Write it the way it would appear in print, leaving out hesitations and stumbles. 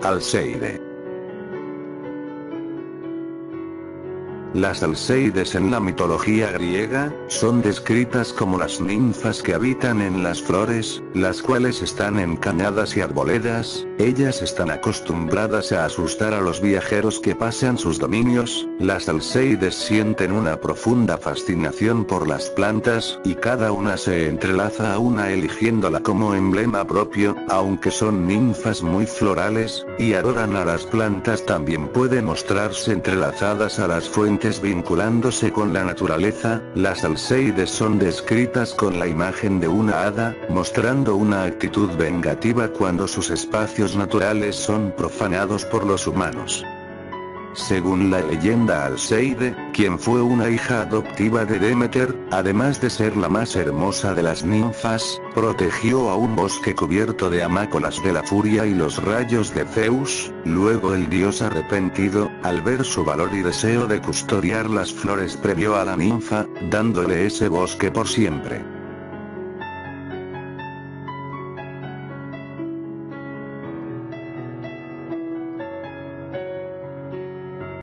Alceide. Las Alceides en la mitología griega, son descritas como las ninfas que habitan en las flores, las cuales están en cañadas y arboledas. Ellas están acostumbradas a asustar a los viajeros que pasean sus dominios. Las Alceides sienten una profunda fascinación por las plantas, y cada una se entrelaza a una eligiéndola como emblema propio. Aunque son ninfas muy florales, y adoran a las plantas, también pueden mostrarse entrelazadas a las fuentes vinculándose con la naturaleza. Las Alceides son descritas con la imagen de una hada, mostrando una actitud vengativa cuando sus espacios naturales son profanados por los humanos. Según la leyenda Alceide, quien fue una hija adoptiva de Demeter, además de ser la más hermosa de las ninfas, protegió a un bosque cubierto de amácolas de la furia y los rayos de Zeus. Luego el dios arrepentido, al ver su valor y deseo de custodiar las flores, premió a la ninfa, dándole ese bosque por siempre.